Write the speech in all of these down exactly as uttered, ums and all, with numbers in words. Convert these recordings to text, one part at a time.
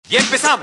Y empezamos.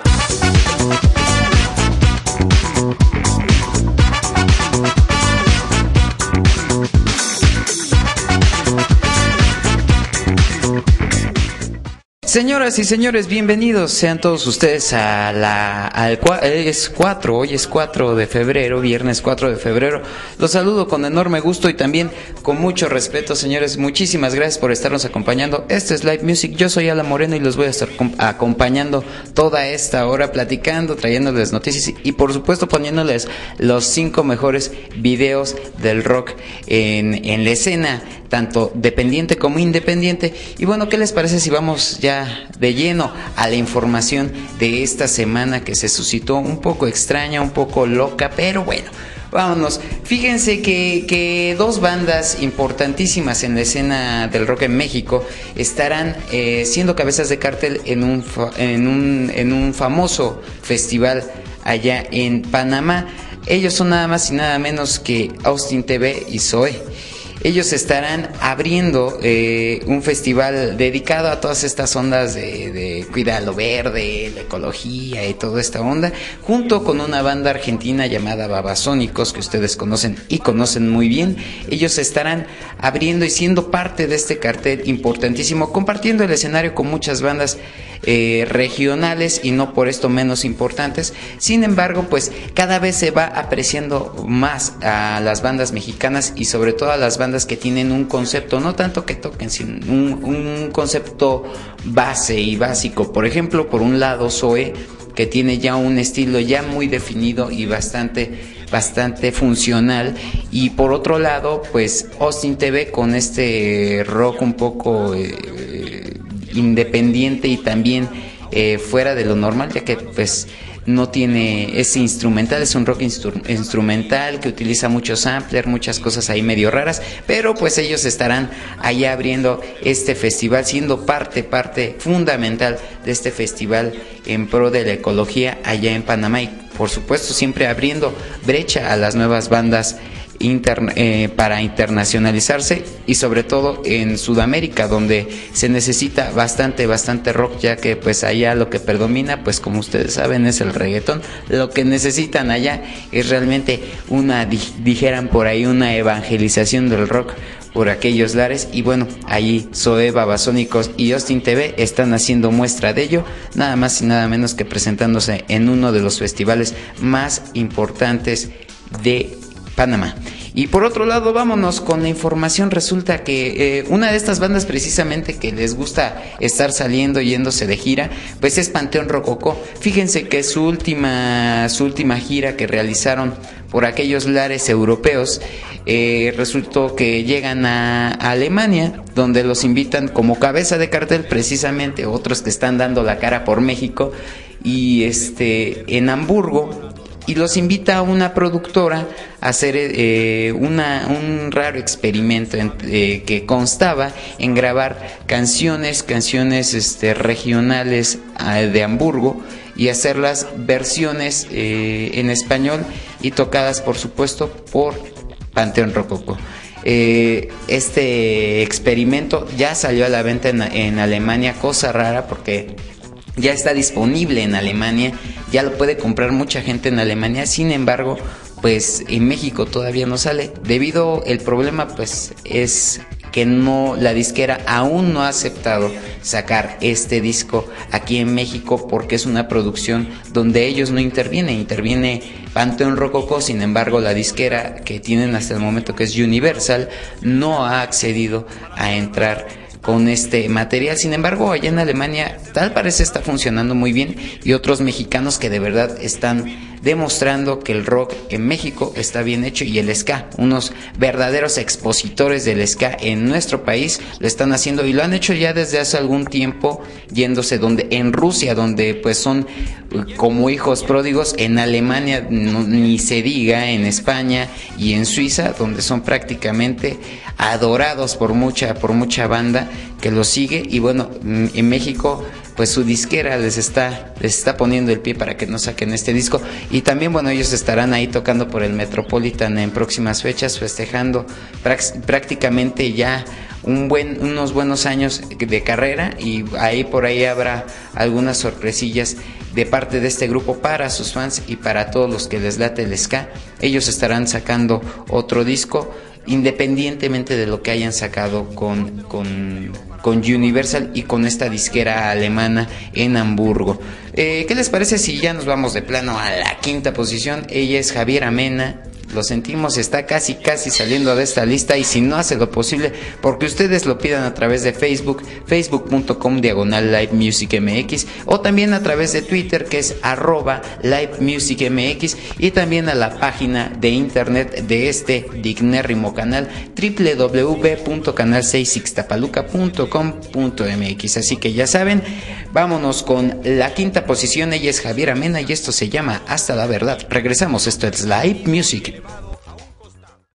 Señoras y señores, bienvenidos sean todos ustedes a la al es cuatro, hoy es cuatro de febrero, viernes cuatro de febrero. Los saludo con enorme gusto y también con mucho respeto, señores. Muchísimas gracias por estarnos acompañando. Este es Live Music. Yo soy Ala Moreno y los voy a estar acompañando toda esta hora, platicando, trayéndoles noticias y por supuesto poniéndoles los cinco mejores videos del rock en, en la escena, tanto dependiente como independiente. Y bueno, ¿qué les parece si vamos ya de lleno a la información de esta semana que se suscitó un poco extraña, un poco loca, pero bueno, vámonos. Fíjense que, que dos bandas importantísimas en la escena del rock en México estarán eh, siendo cabezas de cartel en un, en un, en un famoso festival allá en Panamá. Ellos son nada más y nada menos que Austin T V y Zoé. Ellos estarán abriendo eh, un festival dedicado a todas estas ondas de, de cuidar lo verde, la ecología y toda esta onda, junto con una banda argentina llamada Babasónicos, que ustedes conocen y conocen muy bien. Ellos estarán abriendo y siendo parte de este cartel importantísimo, compartiendo el escenario con muchas bandas eh, regionales y no por esto menos importantes. Sin embargo, pues cada vez se va apreciando más a las bandas mexicanas y sobre todo a las bandas que tienen un concepto, no tanto que toquen, sino un, un concepto base y básico. Por ejemplo, por un lado Zoé, que tiene ya un estilo ya muy definido y bastante bastante funcional, y por otro lado pues Austin T V con este rock un poco eh, independiente y también eh, fuera de lo normal, ya que pues no tiene ese instrumental, es un rock instru- instrumental que utiliza muchos samplers, muchas cosas ahí medio raras, pero pues ellos estarán allá abriendo este festival, siendo parte, parte fundamental de este festival en pro de la ecología allá en Panamá y por supuesto siempre abriendo brecha a las nuevas bandas Inter, eh, para internacionalizarse y sobre todo en Sudamérica, donde se necesita bastante bastante rock, ya que pues allá lo que predomina, pues como ustedes saben, es el reggaetón. Lo que necesitan allá es realmente una, dijeran por ahí, una evangelización del rock por aquellos lares, y bueno, ahí Zoé, Babasónicos y Austin T V están haciendo muestra de ello, nada más y nada menos que presentándose en uno de los festivales más importantes de Panamá. Y por otro lado, vámonos con la información. Resulta que eh, una de estas bandas precisamente que les gusta estar saliendo, yéndose de gira, pues es Panteón Rococó. Fíjense que su última, su última gira que realizaron por aquellos lares europeos, eh, resultó que llegan a, a Alemania, donde los invitan como cabeza de cartel precisamente otros que están dando la cara por México, y este en Hamburgo, y los invita a una productora a hacer eh, una, un raro experimento en, eh, que constaba en grabar canciones, canciones este, regionales eh, de Hamburgo y hacerlas versiones eh, en español y tocadas por supuesto por Panteón Rococó. Eh, este experimento ya salió a la venta en, en Alemania, cosa rara porque ya está disponible en Alemania, ya lo puede comprar mucha gente en Alemania. Sin embargo, pues en México todavía no sale, debido el problema pues es que no, la disquera aún no ha aceptado sacar este disco aquí en México porque es una producción donde ellos no intervienen, interviene Panteón Rococó. Sin embargo, la disquera que tienen hasta el momento, que es Universal, no ha accedido a entrar con este material. Sin embargo, allá en Alemania tal parece está funcionando muy bien, y otros mexicanos que de verdad están demostrando que el rock en México está bien hecho, y el ska, unos verdaderos expositores del ska en nuestro país lo están haciendo, y lo han hecho ya desde hace algún tiempo, yéndose donde en Rusia, donde pues son como hijos pródigos, en Alemania no, ni se diga, en España y en Suiza, donde son prácticamente adorados por mucha por mucha banda que los sigue. Y bueno, en México pues su disquera les está les está poniendo el pie para que no saquen este disco, y también bueno, ellos estarán ahí tocando por el Metropolitan en próximas fechas, festejando prácticamente ya un buen, unos buenos años de carrera, y ahí por ahí habrá algunas sorpresillas de parte de este grupo para sus fans y para todos los que les late el ska. Ellos estarán sacando otro disco independientemente de lo que hayan sacado con, con, con Universal y con esta disquera alemana en Hamburgo. Eh, ¿Qué les parece si ya nos vamos de plano a la quinta posición? Ella es Javiera Mena. Lo sentimos, está casi casi saliendo de esta lista, y si no hace lo posible porque ustedes lo pidan a través de Facebook, facebook punto com diagonal Live Music M X, o también a través de Twitter, que es arroba Live Music M X, y también a la página de internet de este dignérrimo canal, doble u doble u doble u punto canal seis ixtapaluca punto com punto m x. Así que ya saben, vámonos con la quinta posición. Ella es Javiera Mena y esto se llama Hasta la Verdad. Regresamos, esto es Live Music.